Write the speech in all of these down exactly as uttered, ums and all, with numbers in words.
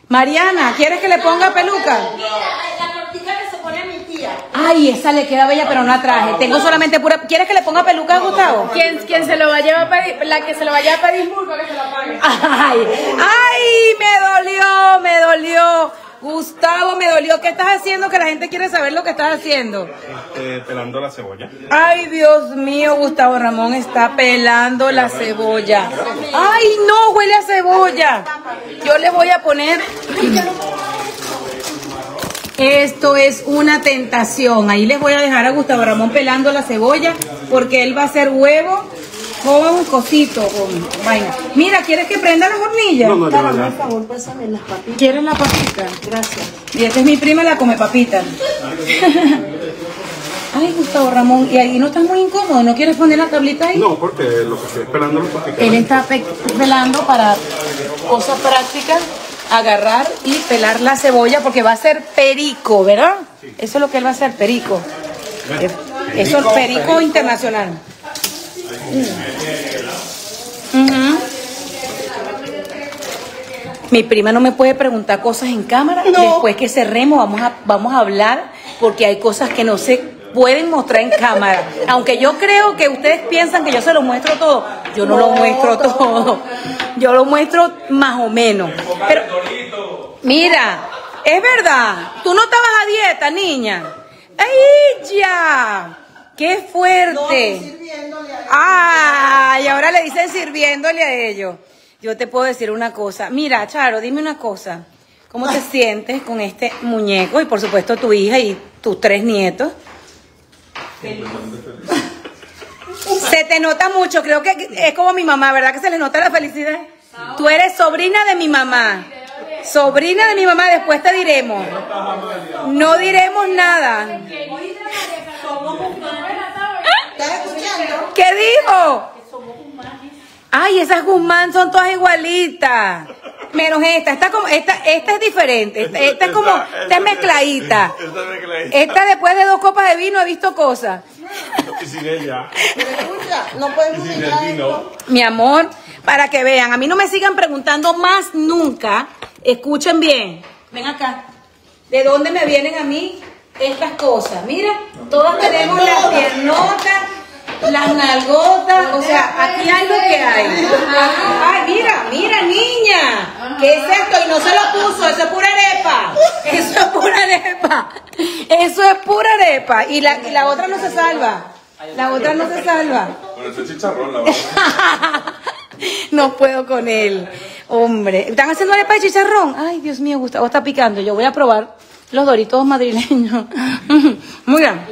Mariana, ¿quieres que le ponga peluca? La cortica que se pone a mi tía. Ay, esa le queda bella, pero no la traje. Tengo solamente pura... ¿Quieres que le ponga peluca a Gustavo? ¿Quién, quién se lo va a llevar para la que se lo vaya a pedir disculpas que se lo pague? Ay, ay, me dolió, me dolió. Gustavo, me dolió. ¿Qué estás haciendo? Que la gente quiere saber lo que estás haciendo. Este, pelando la cebolla. Ay, Dios mío, Gustavo Ramón está pelando la cebolla. Ay, no, huele a cebolla. Yo le voy a poner... Esto es una tentación. Ahí les voy a dejar a Gustavo Ramón pelando la cebolla porque él va a hacer huevo con cosito, con vaina. Mira, ¿quieres que prenda las hornillas? No, no, no, no. Por favor, pásame las papitas. ¿Quieres la papita? Gracias. Y esta es mi prima, la come papita. Ay, Gustavo Ramón, ¿y ahí no estás muy incómodo? ¿No quieres poner la tablita ahí? No, porque lo que estoy esperando es los Él está pe pelando para cosas prácticas, agarrar y pelar la cebolla porque va a ser perico, ¿verdad? Sí. Eso es lo que él va a hacer, perico. Perico, Eso es perico, perico internacional. Mm. Uh-huh. Mi prima no me puede preguntar cosas en cámara. No. Después que cerremos vamos a, vamos a hablar porque hay cosas que no se pueden mostrar en cámara. Aunque yo creo que ustedes piensan que yo se lo muestro todo. Yo no, no lo muestro todo. todo. Yo lo muestro más o menos. Pero, mira, es verdad. Tú no estabas a dieta, niña. ¡Ay, ya! ¡Qué fuerte! No, ¡ay! Ahora le dicen sirviéndole a ellos. Yo te puedo decir una cosa. Mira, Charo, dime una cosa. ¿Cómo te sientes con este muñeco? Y por supuesto tu hija y tus tres nietos. Se te nota mucho. Creo que es como mi mamá, ¿verdad? Que se le nota la felicidad. Tú eres sobrina de mi mamá. Sobrina de mi mamá. Después te diremos. No diremos nada. ¿Qué dijo? Ay, esas Guzmán son todas igualitas. Menos esta, esta como, esta, esta es diferente. Esta, esta es como, esta es mezcladita. Esta después de dos copas de vino he visto cosas. Y sin ella. No podemos ir a vino. Mi amor, para que vean, a mí no me sigan preguntando más nunca. Escuchen bien. Ven acá. ¿De dónde me vienen a mí estas cosas? Mira, todas tenemos las piernotas, las nalgotas, o sea, aquí hay lo que hay. Ay, mira, mira, niña, ¿qué es esto? Y no se lo puso, eso es pura arepa. Eso es pura arepa. Eso es pura arepa. Y la, y la otra no se salva. La otra no se salva. Bueno, eso es chicharrón, la verdad. No puedo con él. Hombre, ¿están haciendo arepa de chicharrón? Ay, Dios mío, Gustavo está picando. Yo voy a probar los doritos madrileños. Muy bien.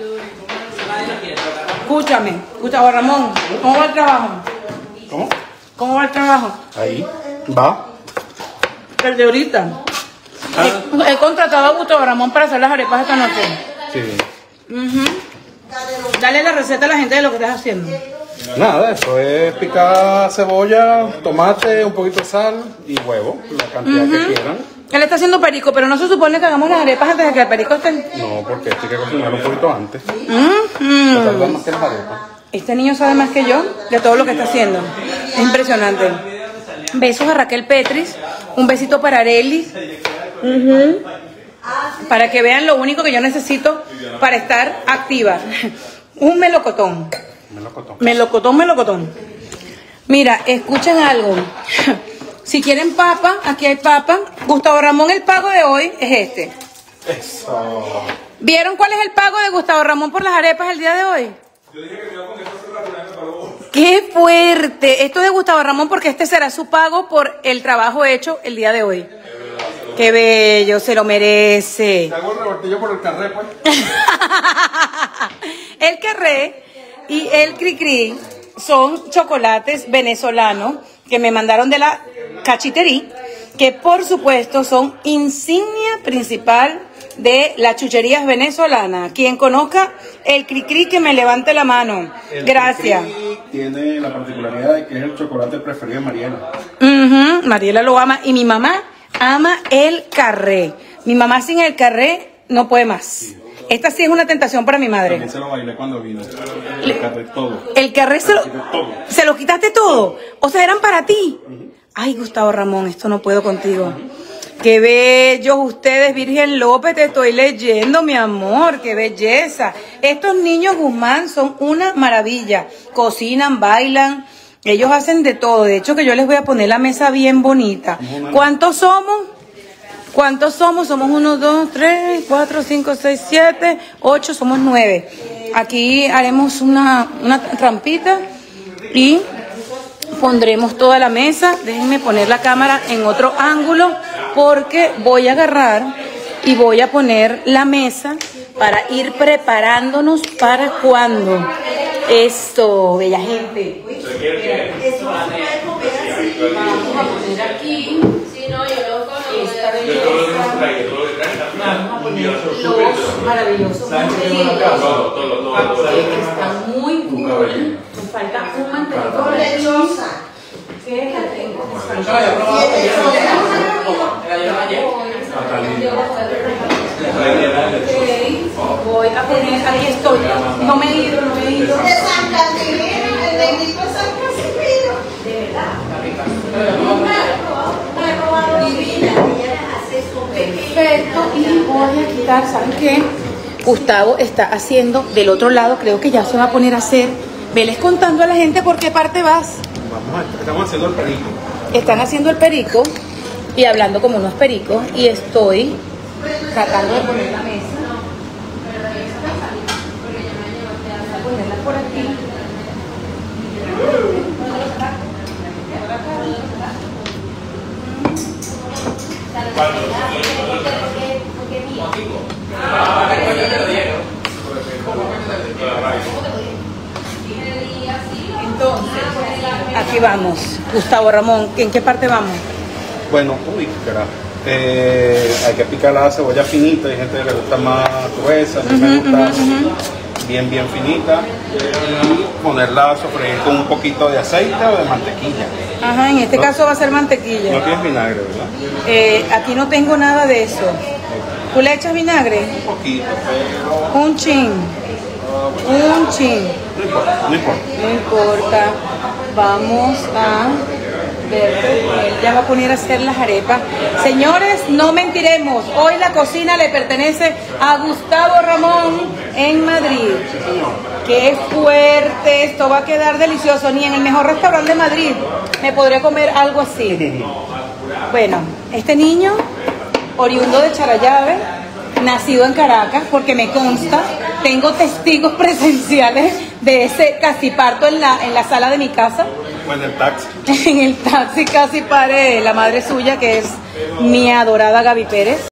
Escúchame, Gustavo Ramón, ¿cómo va el trabajo? ¿Cómo? ¿Cómo va el trabajo? Ahí va. El de ahorita. Ah. He, he contratado a Gustavo Ramón para hacer las arepas esta noche. Sí. Uh-huh. Dale la receta a la gente de lo que estás haciendo. Nada, eso es picar cebolla, tomate, un poquito de sal y huevo, la cantidad uh-huh. que quieran. Él está haciendo perico, pero no se supone que hagamos las arepas antes de que el perico esté. No, porque esto hay que cocinar un poquito antes. Uh-huh. Tarda más que las arepas. Este niño sabe más que yo de todo lo que está haciendo. Es impresionante. Besos a Raquel Petris. Un besito para Arely. Uh-huh. Para que vean lo único que yo necesito para estar activa. Un melocotón. Melocotón. Melocotón, melocotón. Mira, escuchen algo. Si quieren papa, aquí hay papa. Gustavo Ramón, el pago de hoy es este. Eso. ¿Vieron cuál es el pago de Gustavo Ramón por las arepas el día de hoy? Yo dije que me iba a poner esto rápidamente para vos. ¡Qué fuerte! Esto es de Gustavo Ramón porque este será su pago por el trabajo hecho el día de hoy. ¡Qué bello! Se lo merece. Te hago el revoltillo por el carré, pues. El carré y el cri-cri son chocolates venezolanos que me mandaron de la cachitería, que por supuesto son insignia principal de las chucherías venezolanas. Quien conozca el cri-cri que me levante la mano. El Gracias. Tiene la particularidad de que es el chocolate preferido de Mariela. Uh-huh. Mariela lo ama y mi mamá ama el carré. Mi mamá sin el carré no puede más. Sí. Esta sí es una tentación para mi madre. También se lo bailé cuando vino. El carré todo. El carré se lo, se lo quitaste todo. O sea, eran para ti. Uh-huh. Ay, Gustavo Ramón, esto no puedo contigo. Qué bellos ustedes, Virgen López, te estoy leyendo, mi amor, qué belleza. Estos niños Guzmán son una maravilla. Cocinan, bailan, ellos hacen de todo. De hecho, que yo les voy a poner la mesa bien bonita. ¿Cuántos somos? ¿Cuántos somos? Somos uno, dos, tres, cuatro, cinco, seis, siete, ocho, somos nueve. Aquí haremos una, una trampita y pondremos toda la mesa. Déjenme poner la cámara en otro ángulo porque voy a agarrar y voy a poner la mesa para ir preparándonos para cuando. Esto, bella gente. Vamos a poner aquí. Esta belleza. Vamos a poner los maravillosos mantelitos que están muy cool. Me falta un mantelito lechosa. ¿Qué la tengo? Voy a poner, aquí estoy. No me he ido, no me he ido. De San Casimiro, el negrito de San Casimiro. De verdad. Perfecto, y voy a quitar, ¿saben qué? Gustavo está haciendo del otro lado, creo que ya se va a poner a hacer. Veles contando a la gente por qué parte vas. Vamos a, estamos haciendo el perico. Están haciendo el perico y hablando como unos pericos y estoy tratando de poner la mesa. Voy a ponerla por aquí. Entonces, aquí vamos. Gustavo Ramón, ¿en qué parte vamos? Bueno, uy, carajo. Eh, hay que picar la cebolla finita, hay gente que le gusta más gruesa, a mí me gusta bien bien finita, y ponerla a sofreír con un poquito de aceite o de mantequilla. Ajá, en este ¿No? caso va a ser mantequilla. No tienes vinagre, ¿verdad? Eh, aquí no tengo nada de eso. ¿Tú le echas vinagre? Un poquito, pero Un chin. Un chin. no importa, no importa. No importa. Vamos a ver. Él ya va a poner a hacer las arepas. Señores, no mentiremos. Hoy la cocina le pertenece a Gustavo Ramón en Madrid. Qué fuerte. Esto va a quedar delicioso. Ni en el mejor restaurante de Madrid me podría comer algo así. Bueno, este niño, oriundo de Charallave, nacido en Caracas, porque me consta, tengo testigos presenciales de ese casi parto en la, en la sala de mi casa. Bueno, el taxi. En el taxi casi pare la madre suya, que es mi adorada Gaby Pérez.